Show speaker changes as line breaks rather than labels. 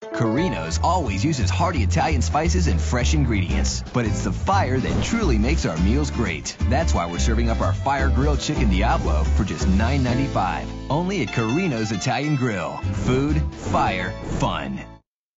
Carino's always uses hearty Italian spices and fresh ingredients, but it's the fire that truly makes our meals great. That's why we're serving up our fire grilled chicken Diavolo for just $9.95. Only at Carino's Italian Grill. Food, fire, fun.